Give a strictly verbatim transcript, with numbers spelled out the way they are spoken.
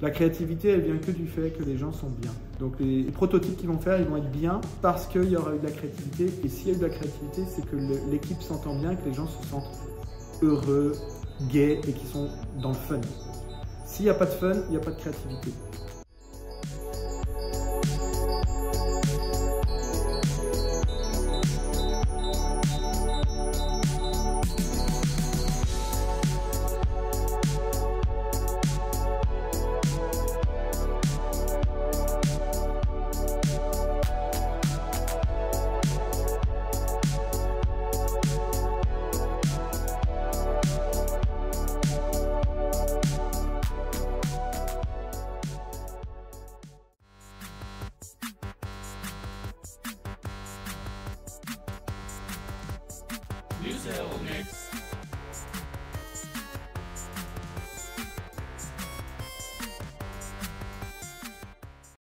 La créativité, elle vient que du fait que les gens sont bien. Donc les prototypes qu'ils vont faire, ils vont être bien parce qu'il y aura eu de la créativité. Et s'il y a eu de la créativité, c'est que l'équipe s'entend bien, que les gens se sentent heureux, gays et qu'ils sont dans le fun. S'il n'y a pas de fun, il n'y a pas de créativité. Museo Mix.